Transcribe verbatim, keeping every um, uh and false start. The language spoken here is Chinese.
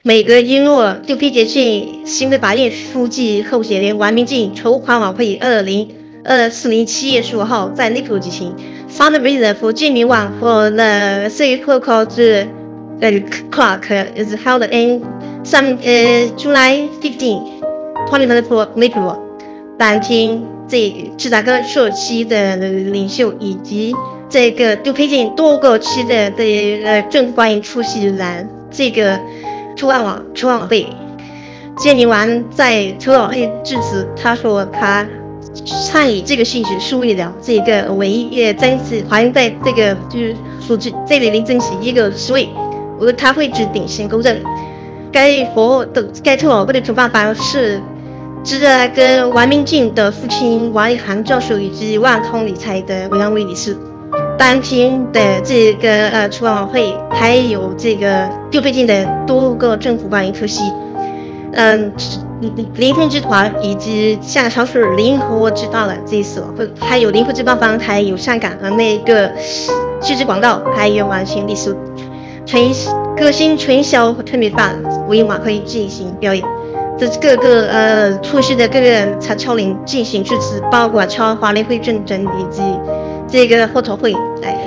每个月末就披节庆，新的法院书记候选人王明进筹款晚会二零二四年七月十五号在内埔举行。Fundraiser for Jimmy Wang for the Circle called the Clock is held in some uh, July fifteenth, twenty twenty-four 内埔。当天，这芝加哥社区的领袖以及这个就推荐多个区的的呃政府官员出席了这个筹款晚筹款晚会。建宁王在筹款会致辞，他说他参与这个兴趣是为了这个唯一也真是好像在这个就是组织这里面争取一个职位，我他会指鼎新公正。该活的该筹款会的主办方是芝加哥王明进的父亲王一航教授以及万通理财的委员会理事。当天的这个呃筹款晚会还有这个就最近的多个政府官员出席，嗯，联通集团以及像超市联合知道了这一次晚会，还有联合主办方，还有香港和那个市值广告，还有完全历史传歌星传销特别版为晚会进行表演。这各个呃出席的各个才超龄进行致辞，包括超华联会证证以及这个后头会来。